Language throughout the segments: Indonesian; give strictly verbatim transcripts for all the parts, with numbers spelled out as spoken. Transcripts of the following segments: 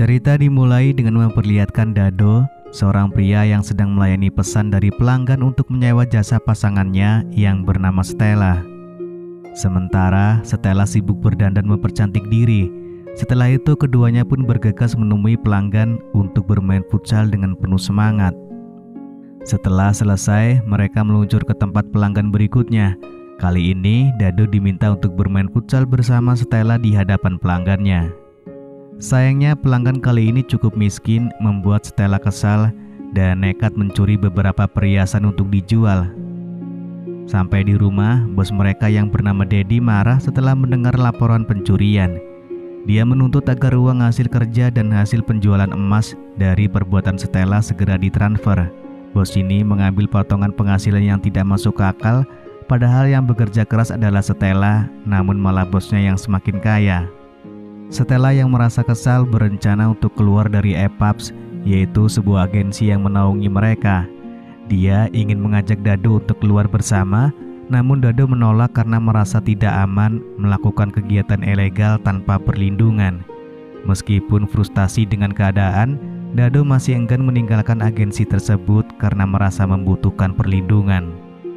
Cerita dimulai dengan memperlihatkan Dado, seorang pria yang sedang melayani pesan dari pelanggan untuk menyewa jasa pasangannya yang bernama Stella. Sementara Stella sibuk berdandan mempercantik diri. Setelah itu keduanya pun bergegas menemui pelanggan untuk bermain futsal dengan penuh semangat. Setelah selesai, mereka meluncur ke tempat pelanggan berikutnya. Kali ini Dado diminta untuk bermain futsal bersama Stella di hadapan pelanggannya. Sayangnya pelanggan kali ini cukup miskin, membuat Stella kesal dan nekat mencuri beberapa perhiasan untuk dijual. Sampai di rumah, bos mereka yang bernama Dedi marah setelah mendengar laporan pencurian. Dia menuntut agar uang hasil kerja dan hasil penjualan emas dari perbuatan Stella segera ditransfer. Bos ini mengambil potongan penghasilan yang tidak masuk akal, padahal yang bekerja keras adalah Stella, namun malah bosnya yang semakin kaya. Stella yang merasa kesal berencana untuk keluar dari E P A P S, yaitu sebuah agensi yang menaungi mereka. Dia ingin mengajak Dado untuk keluar bersama, namun Dado menolak karena merasa tidak aman melakukan kegiatan ilegal tanpa perlindungan. Meskipun frustasi dengan keadaan, Dado masih enggan meninggalkan agensi tersebut karena merasa membutuhkan perlindungan.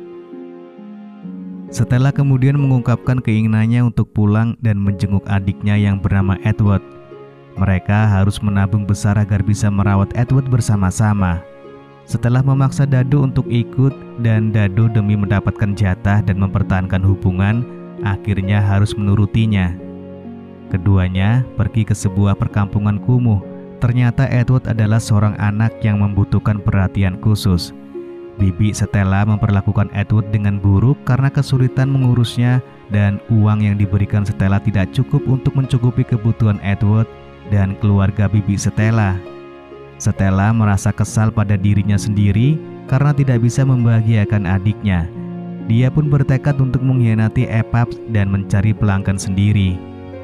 Stella kemudian mengungkapkan keinginannya untuk pulang dan menjenguk adiknya yang bernama Edward. Mereka harus menabung besar agar bisa merawat Edward bersama-sama. Setelah memaksa Dado untuk ikut dan Dado demi mendapatkan jatah dan mempertahankan hubungan, akhirnya harus menurutinya. Keduanya pergi ke sebuah perkampungan kumuh. Ternyata Edward adalah seorang anak yang membutuhkan perhatian khusus. Bibi Stella memperlakukan Edward dengan buruk karena kesulitan mengurusnya dan uang yang diberikan Stella tidak cukup untuk mencukupi kebutuhan Edward dan keluarga Bibi Stella. Stella merasa kesal pada dirinya sendiri karena tidak bisa membahagiakan adiknya. Dia pun bertekad untuk mengkhianati E P A P S dan mencari pelanggan sendiri.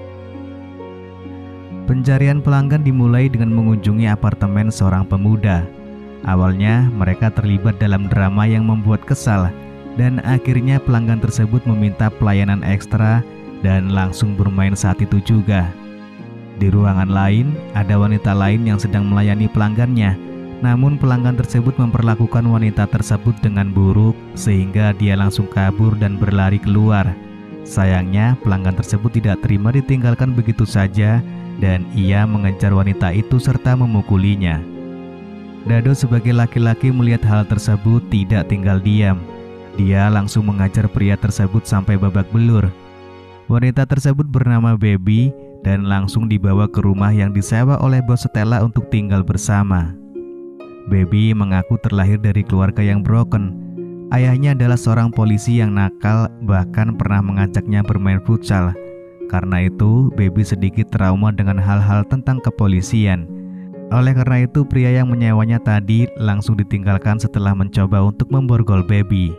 Pencarian pelanggan dimulai dengan mengunjungi apartemen seorang pemuda. Awalnya mereka terlibat dalam drama yang membuat kesal, dan akhirnya pelanggan tersebut meminta pelayanan ekstra dan langsung bermain saat itu juga. Di ruangan lain, ada wanita lain yang sedang melayani pelanggannya, namun pelanggan tersebut memperlakukan wanita tersebut dengan buruk sehingga dia langsung kabur dan berlari keluar. Sayangnya pelanggan tersebut tidak terima ditinggalkan begitu saja dan ia mengejar wanita itu serta memukulinya. Dado sebagai laki-laki melihat hal tersebut tidak tinggal diam. Dia langsung mengajar pria tersebut sampai babak belur. Wanita tersebut bernama Baby dan langsung dibawa ke rumah yang disewa oleh bos Stella untuk tinggal bersama. Baby mengaku terlahir dari keluarga yang broken. Ayahnya adalah seorang polisi yang nakal, bahkan pernah mengajaknya bermain futsal. Karena itu, Baby sedikit trauma dengan hal-hal tentang kepolisian. Oleh karena itu, pria yang menyewanya tadi langsung ditinggalkan setelah mencoba untuk memborgol Baby.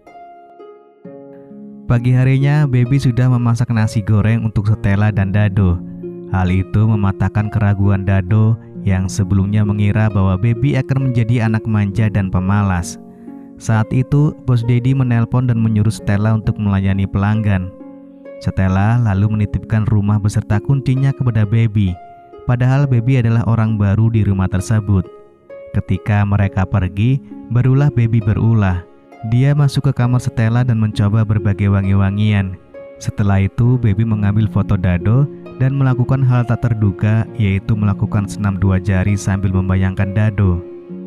Pagi harinya, Baby sudah memasak nasi goreng untuk Stella dan Dado. Hal itu mematahkan keraguan Dado yang sebelumnya mengira bahwa Baby akan menjadi anak manja dan pemalas. Saat itu, bos Dedi menelpon dan menyuruh Stella untuk melayani pelanggan. Stella lalu menitipkan rumah beserta kuncinya kepada Baby. Padahal Baby adalah orang baru di rumah tersebut. Ketika mereka pergi, barulah Baby berulah. Dia masuk ke kamar Stella dan mencoba berbagai wangi-wangian. Setelah itu, Baby mengambil foto Dado dan melakukan hal tak terduga, yaitu melakukan senam dua jari sambil membayangkan Dado.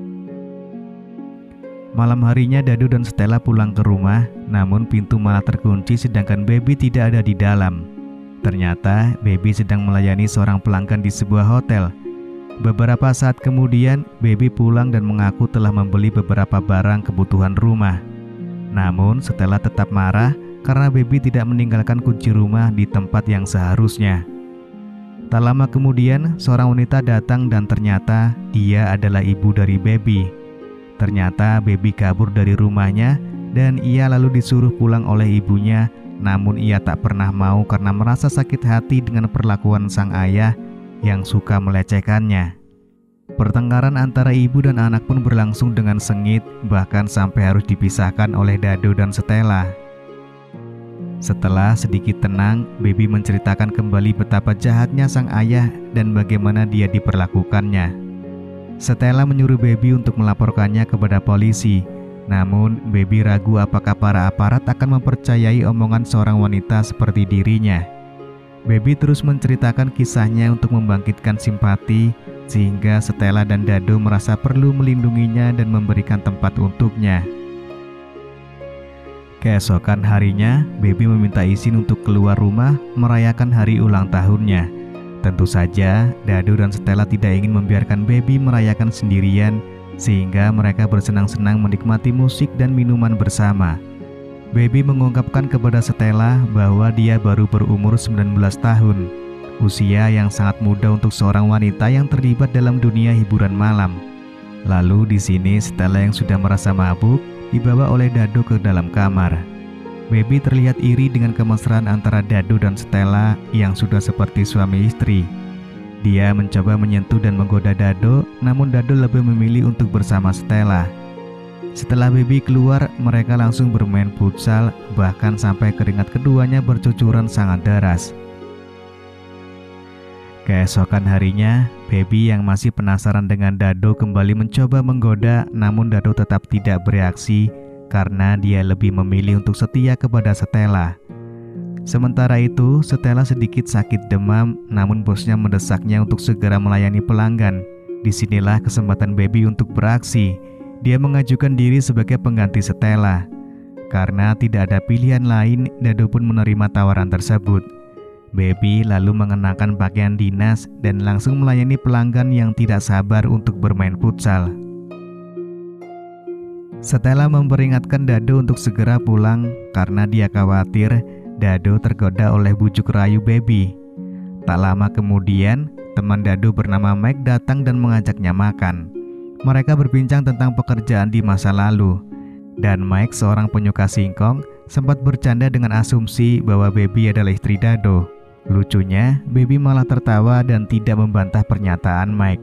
Malam harinya Dado dan Stella pulang ke rumah, namun pintu malah terkunci sedangkan Baby tidak ada di dalam. Ternyata Baby sedang melayani seorang pelanggan di sebuah hotel. Beberapa saat kemudian, Baby pulang dan mengaku telah membeli beberapa barang kebutuhan rumah. Namun Stella tetap marah karena Baby tidak meninggalkan kunci rumah di tempat yang seharusnya. Tak lama kemudian, seorang wanita datang dan ternyata dia adalah ibu dari Baby. Ternyata Baby kabur dari rumahnya dan ia lalu disuruh pulang oleh ibunya. Namun ia tak pernah mau karena merasa sakit hati dengan perlakuan sang ayah yang suka melecehkannya. Pertengkaran antara ibu dan anak pun berlangsung dengan sengit, bahkan sampai harus dipisahkan oleh Dado dan Stella. Setelah sedikit tenang, Baby menceritakan kembali betapa jahatnya sang ayah dan bagaimana dia diperlakukannya. Stella menyuruh Baby untuk melaporkannya kepada polisi. Namun, Baby ragu apakah para aparat akan mempercayai omongan seorang wanita seperti dirinya. Baby terus menceritakan kisahnya untuk membangkitkan simpati, sehingga Stella dan Dado merasa perlu melindunginya dan memberikan tempat untuknya. Keesokan harinya, Baby meminta izin untuk keluar rumah merayakan hari ulang tahunnya. Tentu saja, Dado dan Stella tidak ingin membiarkan Baby merayakan sendirian, sehingga mereka bersenang-senang menikmati musik dan minuman bersama. Baby mengungkapkan kepada Stella bahwa dia baru berumur sembilan belas tahun, usia yang sangat muda untuk seorang wanita yang terlibat dalam dunia hiburan malam. Lalu di sini Stella yang sudah merasa mabuk dibawa oleh Dado ke dalam kamar. Baby terlihat iri dengan kemesraan antara Dado dan Stella yang sudah seperti suami istri. Dia mencoba menyentuh dan menggoda Dado, namun Dado lebih memilih untuk bersama Stella. Setelah Baby keluar, mereka langsung bermain futsal, bahkan sampai keringat keduanya bercucuran sangat deras. Keesokan harinya, Baby yang masih penasaran dengan Dado kembali mencoba menggoda, namun Dado tetap tidak bereaksi karena dia lebih memilih untuk setia kepada Stella. Sementara itu, Stella sedikit sakit demam, namun bosnya mendesaknya untuk segera melayani pelanggan. Disinilah kesempatan Baby untuk beraksi. Dia mengajukan diri sebagai pengganti Stella. Karena tidak ada pilihan lain, Dado pun menerima tawaran tersebut. Baby lalu mengenakan pakaian dinas dan langsung melayani pelanggan yang tidak sabar untuk bermain futsal. Stella memperingatkan Dado untuk segera pulang karena dia khawatir Dado tergoda oleh bujuk rayu Baby. Tak lama kemudian, teman Dado bernama Mike datang dan mengajaknya makan. Mereka berbincang tentang pekerjaan di masa lalu, dan Mike, seorang penyuka singkong, sempat bercanda dengan asumsi bahwa Baby adalah istri Dado. Lucunya, Baby malah tertawa dan tidak membantah pernyataan Mike.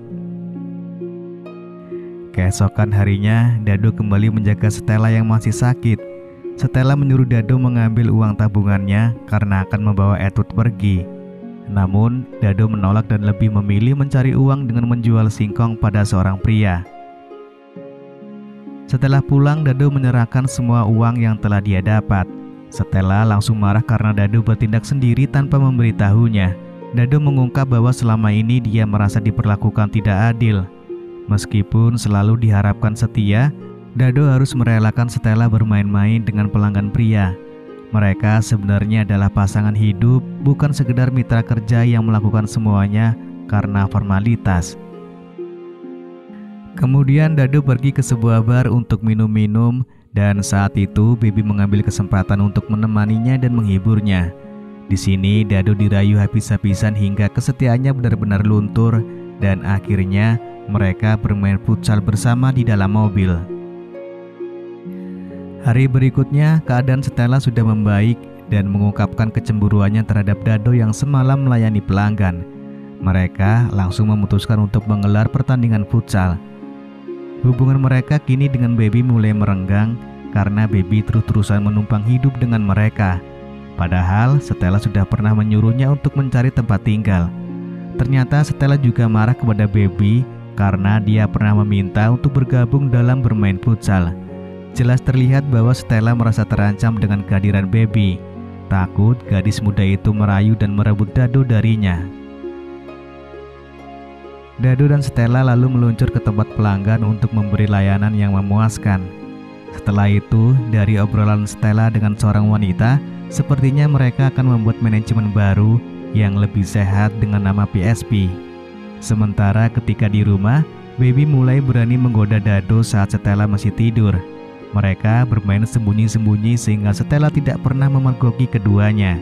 Keesokan harinya, Dado kembali menjaga Stella yang masih sakit. Stella menyuruh Dado mengambil uang tabungannya karena akan membawa Edward pergi. Namun, Dado menolak dan lebih memilih mencari uang dengan menjual singkong pada seorang pria. Setelah pulang, Dado menyerahkan semua uang yang telah dia dapat. Stella langsung marah karena Dado bertindak sendiri tanpa memberitahunya. Dado mengungkap bahwa selama ini dia merasa diperlakukan tidak adil. Meskipun selalu diharapkan setia, Dado harus merelakan Stella bermain-main dengan pelanggan pria. Mereka sebenarnya adalah pasangan hidup, bukan sekedar mitra kerja yang melakukan semuanya karena formalitas. Kemudian Dado pergi ke sebuah bar untuk minum-minum, dan saat itu Baby mengambil kesempatan untuk menemaninya dan menghiburnya. Di sini Dado dirayu habis-habisan hingga kesetiaannya benar-benar luntur, dan akhirnya mereka bermain futsal bersama di dalam mobil. Hari berikutnya, keadaan Stella sudah membaik dan mengungkapkan kecemburuannya terhadap Dado yang semalam melayani pelanggan. Mereka langsung memutuskan untuk menggelar pertandingan futsal. Hubungan mereka kini dengan Baby mulai merenggang karena Baby terus-terusan menumpang hidup dengan mereka. Padahal Stella sudah pernah menyuruhnya untuk mencari tempat tinggal. Ternyata Stella juga marah kepada Baby karena dia pernah meminta untuk bergabung dalam bermain futsal. Jelas terlihat bahwa Stella merasa terancam dengan kehadiran Baby. Takut gadis muda itu merayu dan merebut Dado darinya. Dado dan Stella lalu meluncur ke tempat pelanggan untuk memberi layanan yang memuaskan. Setelah itu, dari obrolan Stella dengan seorang wanita, sepertinya mereka akan membuat manajemen baru yang lebih sehat dengan nama P S P. Sementara ketika di rumah, Baby mulai berani menggoda Dado saat Stella masih tidur. Mereka bermain sembunyi-sembunyi sehingga Stella tidak pernah memergoki keduanya.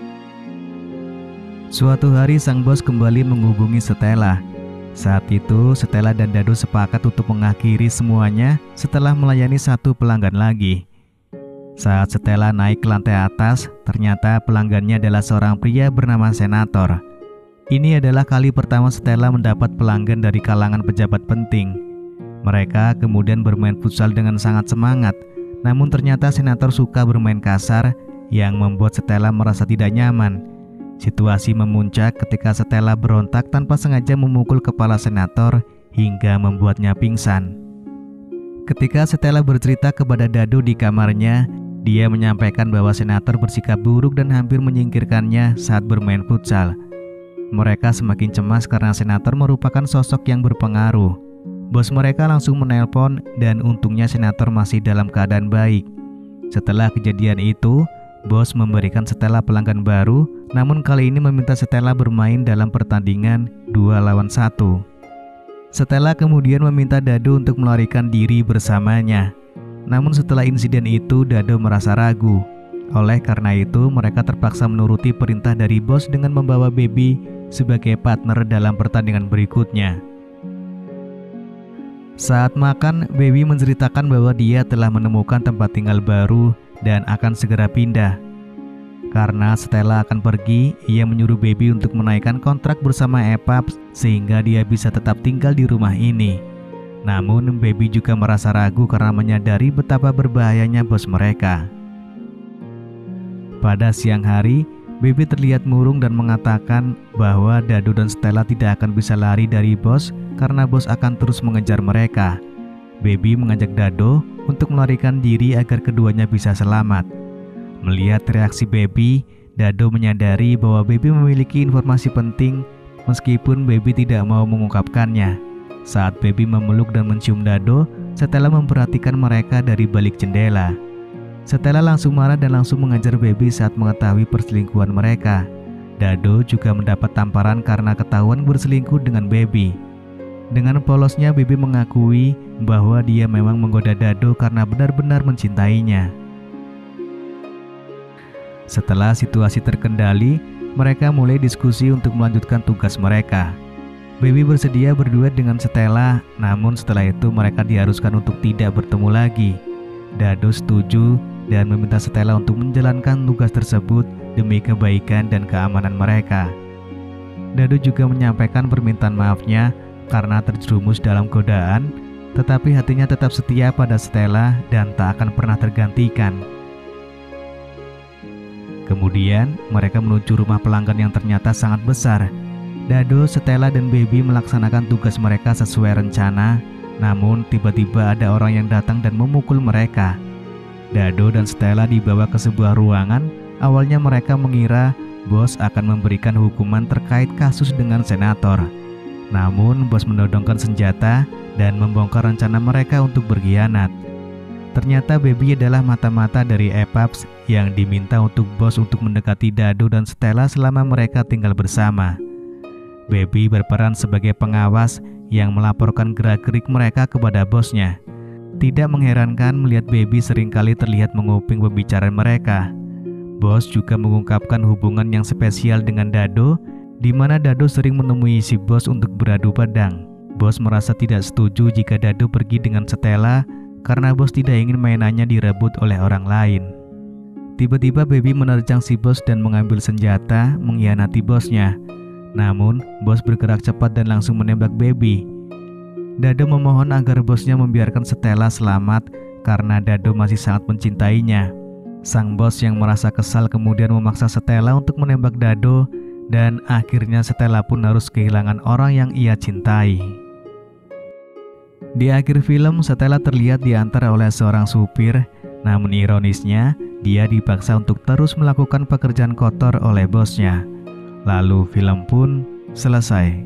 Suatu hari sang bos kembali menghubungi Stella. Saat itu Stella dan Dado sepakat untuk mengakhiri semuanya setelah melayani satu pelanggan lagi. Saat Stella naik ke lantai atas, ternyata pelanggannya adalah seorang pria bernama Senator. Ini adalah kali pertama Stella mendapat pelanggan dari kalangan pejabat penting. Mereka kemudian bermain futsal dengan sangat semangat, namun ternyata Senator suka bermain kasar yang membuat Stella merasa tidak nyaman. Situasi memuncak ketika Stella berontak tanpa sengaja memukul kepala senator hingga membuatnya pingsan. Ketika Stella bercerita kepada Dado di kamarnya, dia menyampaikan bahwa senator bersikap buruk dan hampir menyingkirkannya saat bermain futsal. Mereka semakin cemas karena senator merupakan sosok yang berpengaruh. Bos mereka langsung menelpon dan untungnya senator masih dalam keadaan baik. Setelah kejadian itu, bos memberikan Stella pelanggan baru, namun kali ini meminta Stella bermain dalam pertandingan dua lawan satu. Stella kemudian meminta Dado untuk melarikan diri bersamanya. Namun setelah insiden itu, Dado merasa ragu. Oleh karena itu, mereka terpaksa menuruti perintah dari bos dengan membawa Baby sebagai partner dalam pertandingan berikutnya. Saat makan, Baby menceritakan bahwa dia telah menemukan tempat tinggal baru dan akan segera pindah. Karena Stella akan pergi, ia menyuruh Baby untuk menaikkan kontrak bersama Epaps sehingga dia bisa tetap tinggal di rumah ini. Namun, Baby juga merasa ragu karena menyadari betapa berbahayanya bos mereka. Pada siang hari, Baby terlihat murung dan mengatakan bahwa Dado dan Stella tidak akan bisa lari dari bos karena bos akan terus mengejar mereka. Baby mengajak Dado untuk melarikan diri agar keduanya bisa selamat. Melihat reaksi Baby, Dado menyadari bahwa Baby memiliki informasi penting meskipun Baby tidak mau mengungkapkannya. Saat Baby memeluk dan mencium Dado, Stella memperhatikan mereka dari balik jendela. Stella langsung marah dan langsung mengajar Baby saat mengetahui perselingkuhan mereka. Dado juga mendapat tamparan karena ketahuan berselingkuh dengan Baby. Dengan polosnya, Baby mengakui bahwa dia memang menggoda Dado karena benar-benar mencintainya. Setelah situasi terkendali, mereka mulai diskusi untuk melanjutkan tugas mereka. Baby bersedia berduet dengan Stella, namun setelah itu mereka diharuskan untuk tidak bertemu lagi. Dado setuju dan meminta Stella untuk menjalankan tugas tersebut demi kebaikan dan keamanan mereka. Dado juga menyampaikan permintaan maafnya karena terjerumus dalam godaan, tetapi hatinya tetap setia pada Stella dan tak akan pernah tergantikan. Kemudian mereka menuju rumah pelanggan yang ternyata sangat besar. Dado, Stella, dan Baby melaksanakan tugas mereka sesuai rencana, namun tiba-tiba ada orang yang datang dan memukul mereka. Dado dan Stella dibawa ke sebuah ruangan. Awalnya mereka mengira bos akan memberikan hukuman terkait kasus dengan senator. Namun bos menodongkan senjata dan membongkar rencana mereka untuk berkhianat. Ternyata Baby adalah mata-mata dari Epaps yang diminta untuk bos untuk mendekati Dado dan Stella selama mereka tinggal bersama. Baby berperan sebagai pengawas yang melaporkan gerak-gerik mereka kepada bosnya. Tidak mengherankan melihat Baby seringkali terlihat menguping pembicaraan mereka. Bos juga mengungkapkan hubungan yang spesial dengan Dado, di mana Dado sering menemui si bos untuk beradu pedang. Bos merasa tidak setuju jika Dado pergi dengan Stella karena bos tidak ingin mainannya direbut oleh orang lain. Tiba-tiba Baby menerjang si bos dan mengambil senjata mengkhianati bosnya. Namun, bos bergerak cepat dan langsung menembak Baby. Dado memohon agar bosnya membiarkan Stella selamat karena Dado masih sangat mencintainya. Sang bos yang merasa kesal kemudian memaksa Stella untuk menembak Dado dan akhirnya Stella pun harus kehilangan orang yang ia cintai. Di akhir film, Stella terlihat diantar oleh seorang supir, namun ironisnya, dia dipaksa untuk terus melakukan pekerjaan kotor oleh bosnya. Lalu film pun selesai.